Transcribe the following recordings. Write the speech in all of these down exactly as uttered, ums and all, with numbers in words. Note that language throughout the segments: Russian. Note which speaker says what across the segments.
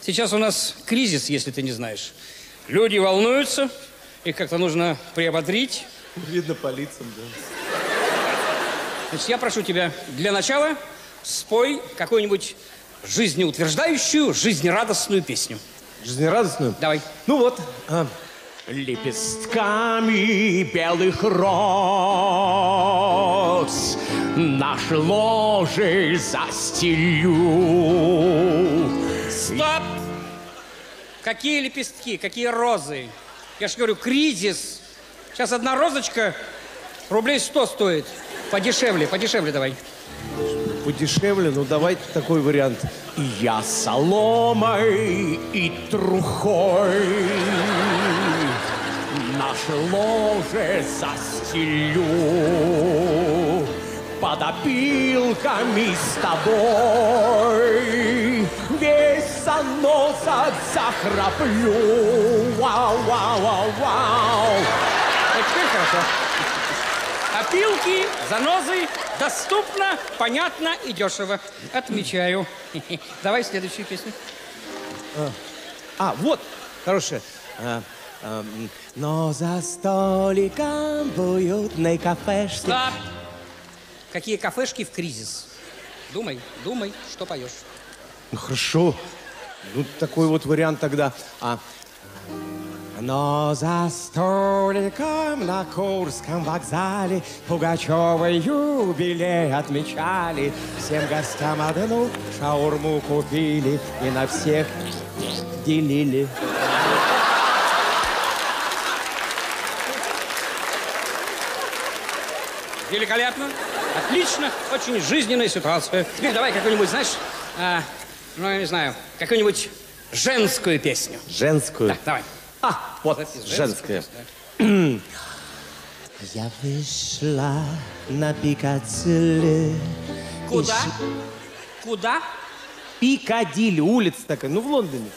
Speaker 1: Сейчас у нас кризис, если ты не знаешь. Люди волнуются, их как-то нужно приободрить.
Speaker 2: Видно по лицам, да.
Speaker 1: Значит, я прошу тебя, для начала спой какую-нибудь жизнеутверждающую, жизнерадостную песню.
Speaker 2: Жизнерадостную?
Speaker 1: Давай.
Speaker 2: Ну вот. А.
Speaker 3: Лепестками белых роз наши ложи застелю.
Speaker 1: Стоп! Какие лепестки, какие розы? Я же говорю, кризис. Сейчас одна розочка рублей сто стоит. Подешевле, подешевле давай.
Speaker 2: Подешевле? Ну, давай такой вариант.
Speaker 3: И я соломой и трухой наши ложи застелю. Под опилками с тобой весь заноза захраплю. Вау-вау-вау-вау.
Speaker 1: Вот теперь хорошо. Опилки, занозы, доступно, понятно и дешево. Отмечаю. Давай следующую песню.
Speaker 2: А, а вот, хорошая. А, а, но за столиком в уютной кафешке...
Speaker 1: Стоп! Какие кафешки в кризис? Думай, думай, что поешь.
Speaker 2: Ну, хорошо. Ну, такой вот вариант тогда. А, но за столиком на Курском вокзале Пугачёвой юбилей отмечали. Всем гостям одну шаурму купили и на всех делили.
Speaker 1: Великолепно, отлично, очень жизненная ситуация. Теперь давай какую-нибудь, знаешь, а, ну, я не знаю, какую-нибудь женскую песню.
Speaker 2: Женскую?
Speaker 1: Да, давай.
Speaker 2: А, вот,
Speaker 1: Женскую
Speaker 2: женская.
Speaker 1: песню,
Speaker 2: Я вышла на Пикадилли.
Speaker 1: Куда? Куда?
Speaker 2: Пикадилли, улица такая, ну, в Лондоне.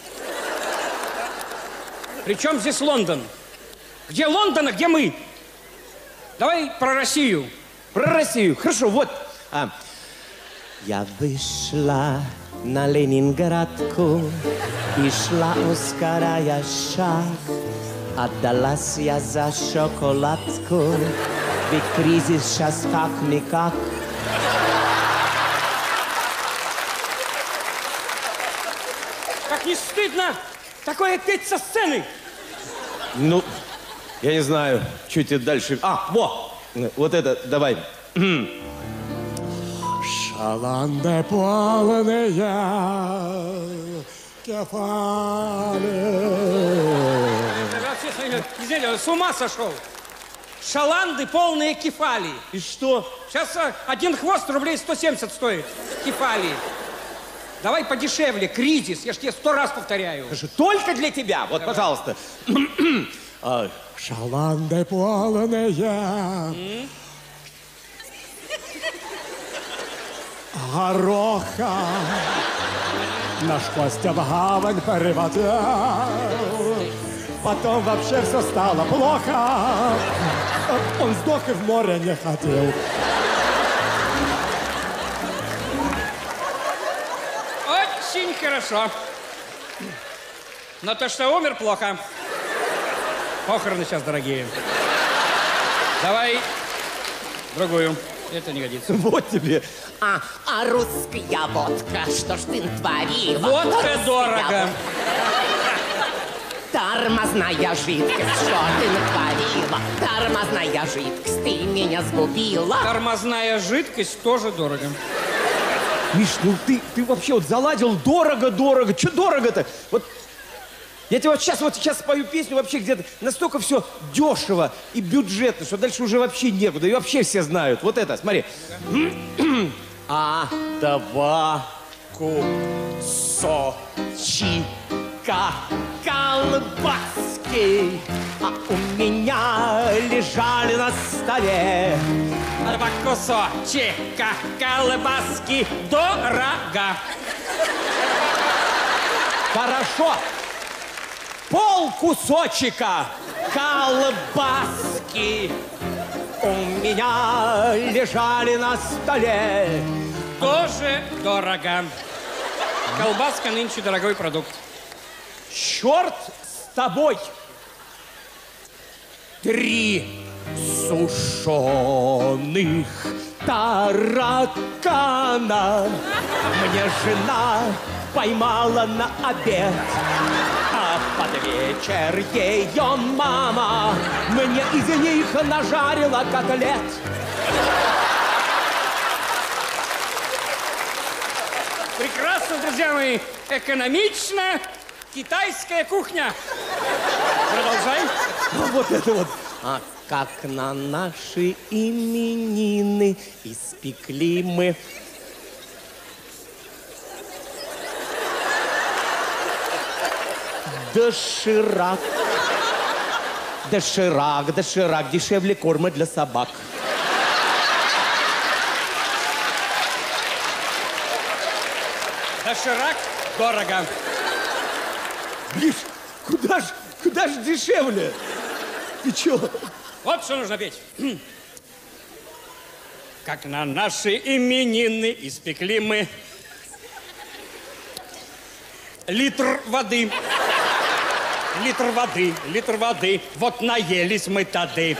Speaker 1: Причем здесь Лондон? Где Лондон, а где мы? Давай про Россию.
Speaker 2: Про Россию. Хорошо, вот. А. Я вышла на Ленинградку и шла, ускоряя шаг. Отдалась я за шоколадку, ведь кризис сейчас как-никак.
Speaker 1: Как не стыдно такое петь со сцены?
Speaker 2: Ну, я не знаю, что тебе дальше... А, во! Вот это, давай.
Speaker 3: Шаланды полные кефали.
Speaker 1: Извините, с ума сошел. Шаланды полные кефали.
Speaker 2: И что?
Speaker 1: Сейчас а, один хвост рублей сто семьдесят стоит. Кефали. Давай подешевле, кризис. Я ж тебе сто раз повторяю.
Speaker 2: Только для тебя. Вот, давай. Пожалуйста. а,
Speaker 3: Шаланды полные mm? гороха. Наш Костя в гавань прилетел. Потом вообще все стало плохо. Он сдох и в море не хотел.
Speaker 1: Очень хорошо. Но то, что умер, плохо. Похороны сейчас дорогие. Давай другую. Это не годится.
Speaker 2: Вот тебе.
Speaker 4: А, а русская водка, что ж ты натворила?
Speaker 1: Водка
Speaker 4: Русская
Speaker 1: дорого.
Speaker 4: Тормозная жидкость, что ты натворила? Тормозная жидкость, ты меня сгубила.
Speaker 1: Тормозная жидкость тоже дорого.
Speaker 2: Миш, ну ты, ты вообще вот заладил дорого-дорого. Че дорого-то? Вот я тебе вот сейчас, вот сейчас спою песню вообще где-то настолько все дешево и бюджетно, что дальше уже вообще некуда. И вообще все знают. Вот это, смотри.
Speaker 3: А два кусочка колбаски,
Speaker 4: а у меня лежали на столе.
Speaker 1: Два кусочка колбаски дорого.
Speaker 2: Хорошо. Пол кусочка колбаски
Speaker 4: у меня лежали на столе.
Speaker 1: Тоже дорого. Колбаска нынче дорогой продукт.
Speaker 2: черт с тобой. Три сушеных таракана мне жена поймала на обед, а под вечер ее мама мне из них нажарила котлет.
Speaker 1: Прекрасно, друзья мои. Экономично. Китайская кухня. Продолжай.
Speaker 2: Вот это вот. А как на наши именины испекли мы доширак. Доширак, доширак, дешевле корма для собак.
Speaker 1: Доширак дорого.
Speaker 2: Миш, куда ж, куда ж дешевле? Ты чё?
Speaker 1: Вот что нужно петь. Как на наши именины испекли мы литр воды. Литр воды, литр воды. Вот наелись мы тады.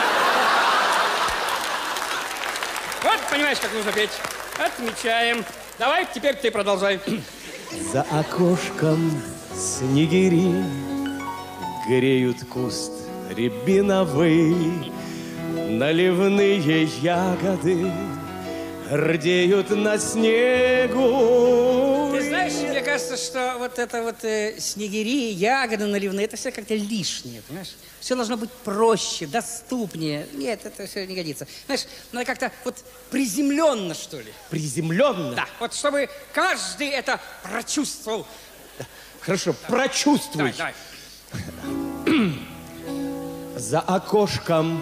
Speaker 1: Вот, понимаешь, как нужно петь. Отмечаем. Давай, теперь ты продолжай.
Speaker 2: За окошком снегири греют куст рябиновый, наливные ягоды рдеют на снегу.
Speaker 1: Ты знаешь, мне кажется, что вот это вот э, снегири, ягоды наливные, это все как-то лишнее, понимаешь? Все должно быть проще, доступнее. Нет, это все не годится. Знаешь, надо как-то вот приземленно, что ли.
Speaker 2: Приземленно?
Speaker 1: Да, вот чтобы каждый это прочувствовал.
Speaker 2: Хорошо, прочувствуй.
Speaker 1: Давай, давай.
Speaker 2: За окошком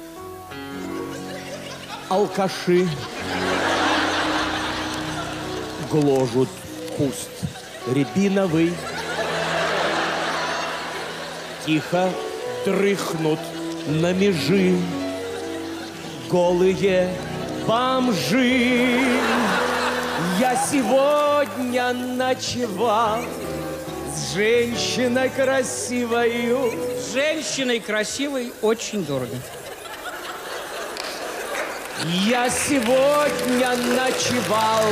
Speaker 2: алкаши гложут куст рябиновый, тихо дрыхнут на межи голые бомжи. Я сегодня ночевал с женщиной красивою.
Speaker 1: С женщиной красивой очень дорого.
Speaker 2: Я сегодня ночевал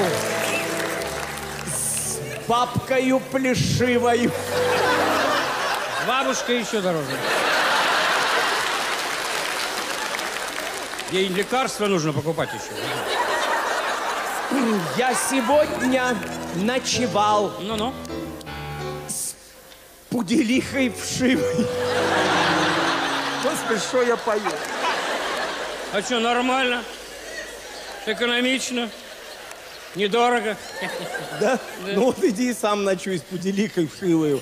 Speaker 2: с бабкою плешивой.
Speaker 1: Бабушка еще дороже. Ей лекарства нужно покупать еще.
Speaker 2: Я сегодня ночевал
Speaker 1: Ну-ну.
Speaker 2: с пуделихой вшивой. Господи, что я пою?
Speaker 1: А что, нормально? Экономично? Недорого?
Speaker 2: Да? Ну вот иди и сам ночуй с пуделихой вшивою.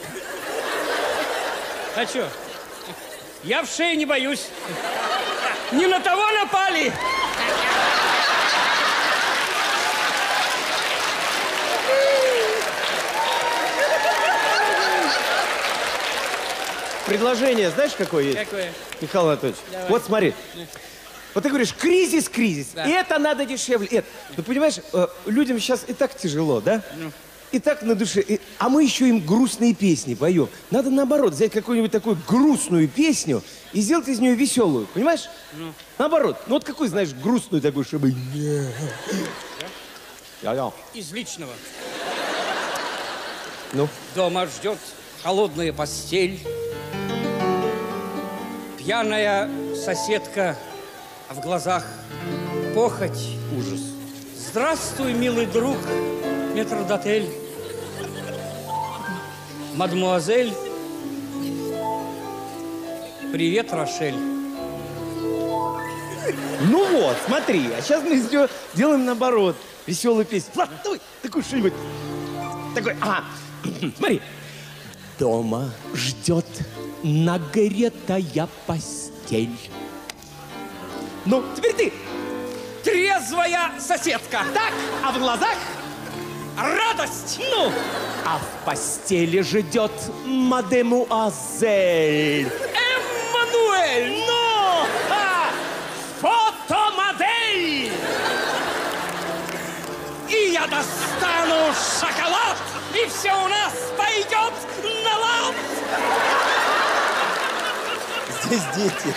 Speaker 1: А что? Я в шее не боюсь. Не на того напали.
Speaker 2: Предложение знаешь, какое есть?
Speaker 1: Какое?
Speaker 2: Михаил Анатольевич,
Speaker 1: Давай.
Speaker 2: вот смотри. Вот ты говоришь, кризис, кризис.
Speaker 1: Да.
Speaker 2: И это надо дешевле. Это. Ну, понимаешь, э, людям сейчас и так тяжело, да?
Speaker 1: Ну.
Speaker 2: И так на душе. И- а мы еще им грустные песни поем. Надо, наоборот, взять какую-нибудь такую грустную песню и сделать из нее веселую. Понимаешь?
Speaker 1: Ну.
Speaker 2: Наоборот. Ну, вот какую, знаешь, грустную такую, чтобы... Я-я.
Speaker 1: Из личного.
Speaker 2: Ну?
Speaker 1: Дома ждет холодная постель. Пьяная соседка, а в глазах похоть.
Speaker 2: Ужас.
Speaker 1: Здравствуй, милый друг, метрдотель. Мадмуазель. Привет, Рошель.
Speaker 2: Ну вот, смотри. А сейчас мы сдел- делаем наоборот. Веселую песню. Влад, давай, такую что-нибудь. Такой, ага. Смотри. Дома ждет нагретая постель. Ну, теперь ты.
Speaker 1: Трезвая соседка.
Speaker 2: Так, а в глазах?
Speaker 1: Радость.
Speaker 2: Ну, а в постели ждет мадемуазель.
Speaker 1: Эммануэль.
Speaker 2: Ну, а, фотомодель.
Speaker 1: И я достану шоколад, и все у нас пойдет на лад.
Speaker 2: есть дети.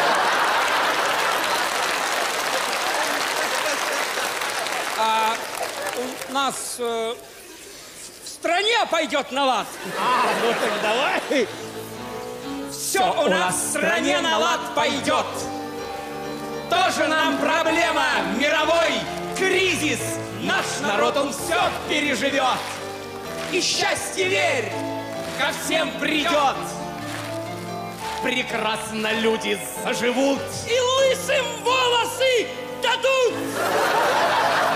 Speaker 1: А у нас э, в стране пойдет на лад.
Speaker 2: А, ну так давай.
Speaker 1: Все у нас в стране на лад пойдет. Тоже нам проблема, мировой кризис. Наш народ, он все переживет. И счастье, верь, ко всем придет. Прекрасно люди заживут. И лысым волосы дадут.